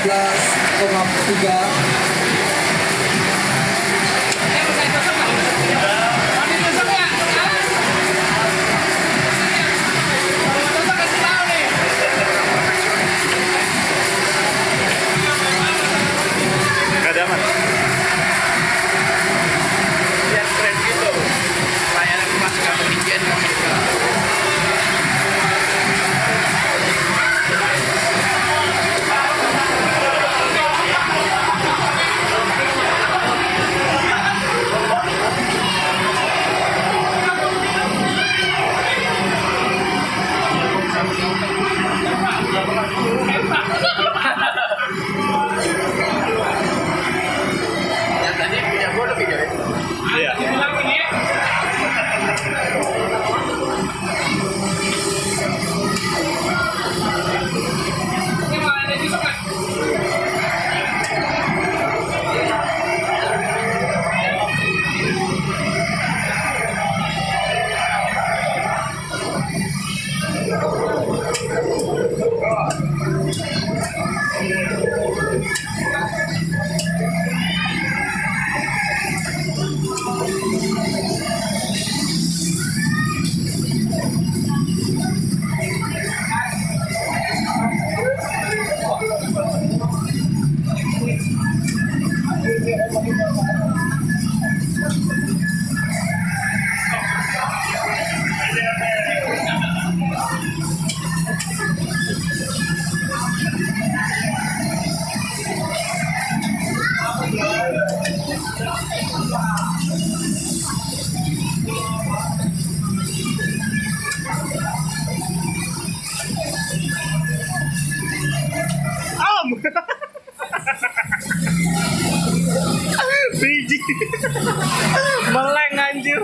11,3. Biji meleng anjir.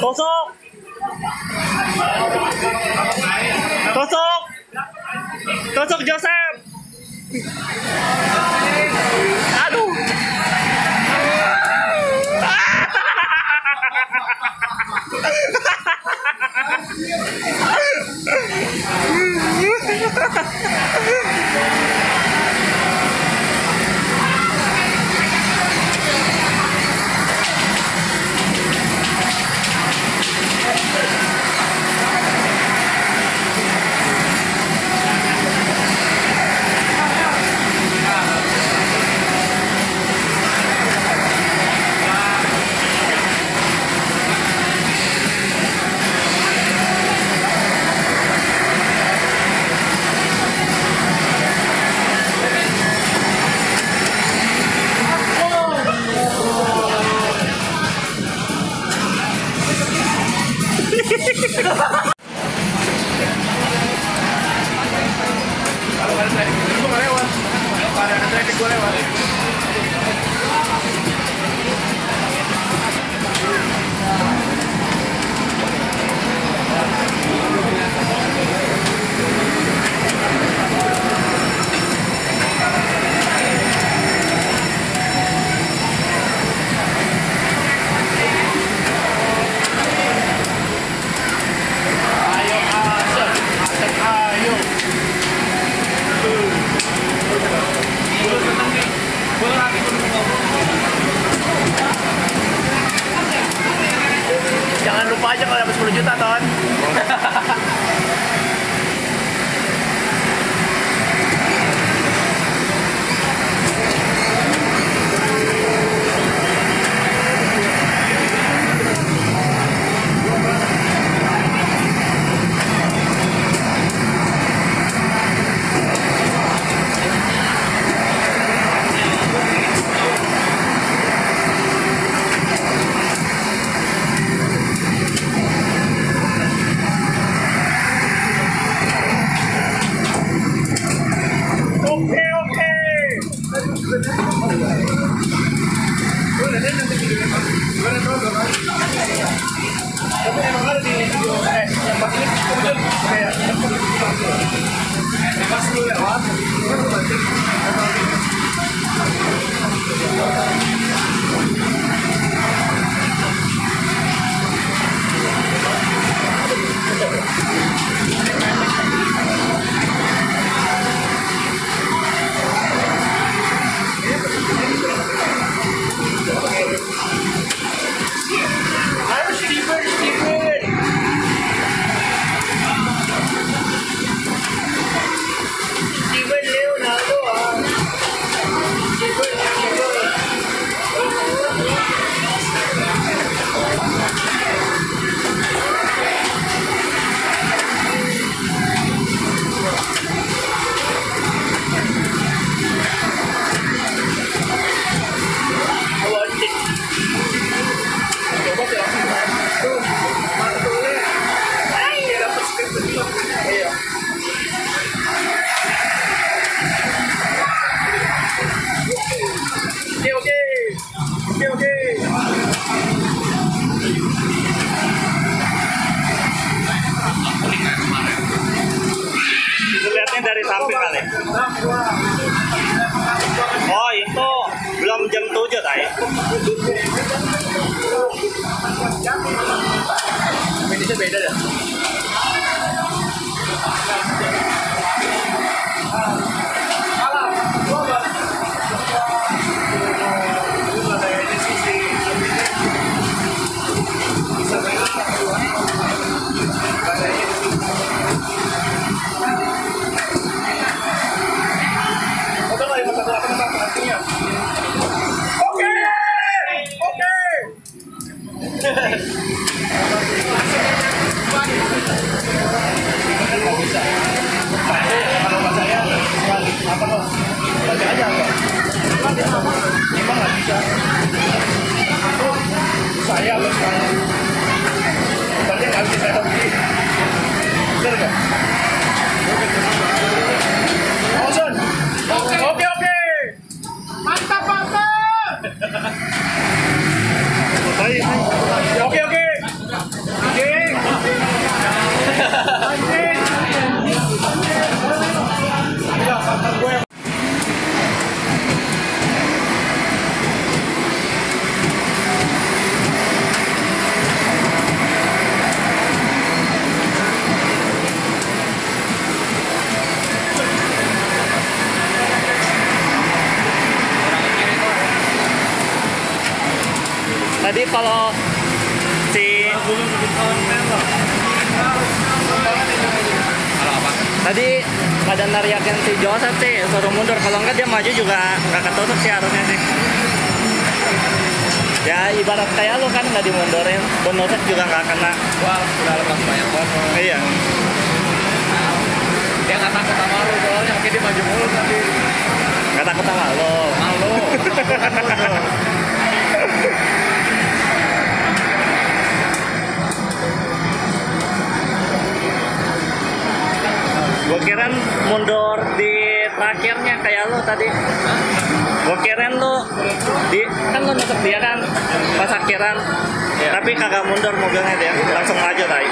Tusuk. Tusuk. Tusuk Joseph. Aduh. Kalau ada traffic gue nggak lewat. Kalau ada traffic gue lewat. Ayo asap, ayo. Jangan lupa aja kalau dapat 10 juta, Ton. Tapi emang ada di video yang pas ini kemudian kayak pas lu lewat Oke. Lihatnya dari samping kali. Oh itu belum jam 7 tadi. Finishnya beda dah. Saya harus berarti nggak bisa saya hoki. Bener nggak? Oke. Mantap. Oke. Oke. Tadi kalau si tadi pada nariakin si Joseph sih suruh mundur, kalau enggak dia maju juga nggak ketusuk sih harusnya sih. Ya ibarat kayak lu kan nggak dimundurin, bonusnya juga nggak kena. Wah, udah lepas banyak banget. Iya. Dia nggak takut sama lu, soalnya mungkin dia maju mulu nanti. Nggak takut sama lo. Malu. Gue kira mundur di terakhirnya kayak lo tadi. Gue kira lo di kan lo nusuk dia kan pas akhiran, tapi kagak mundur mobilnya dia langsung maju tadi.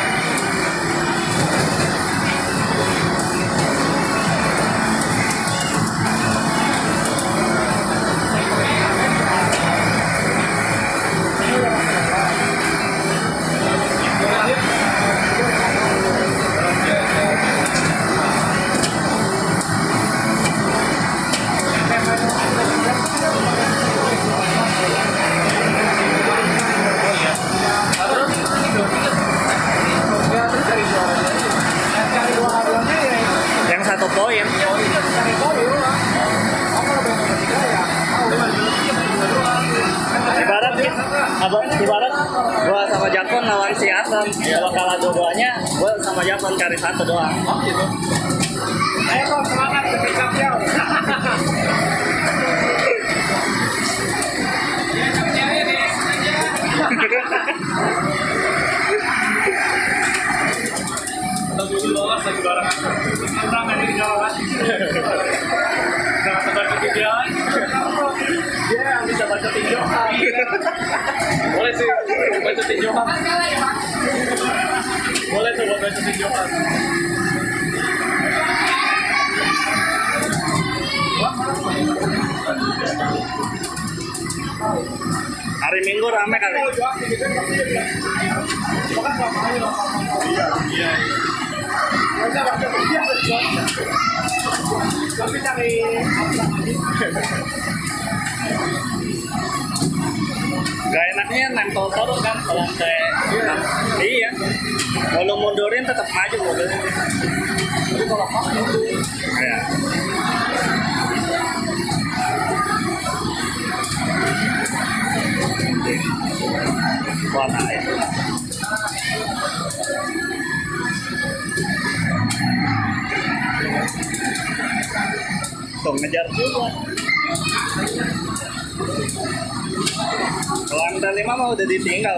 Yang 1 poin. Ibarat gua sama Japon lawan si Atom. Kalau kalah dua-duanya, gua sama Japon cari 1 doang. Oh gitu. Ayo kok semangat ketika jauh. Dulu lolos lagi bareng. Orang ada di jalan. Jangan sebaca tinjauan. Dia yang bisa baca tinjauan. Boleh sih, baca tinjauan. Boleh tuh buat baca tinjauan. Hari Minggu rame kali. Tapi cari Gak enaknya nempel terus kan kalau kayak iya. Kalau mundurin tetap maju mobilnya. Jadi kalau pas itu Ya. Warna ya. Tuh ngejar juga. Kalau Anda 5 mah udah ditinggal.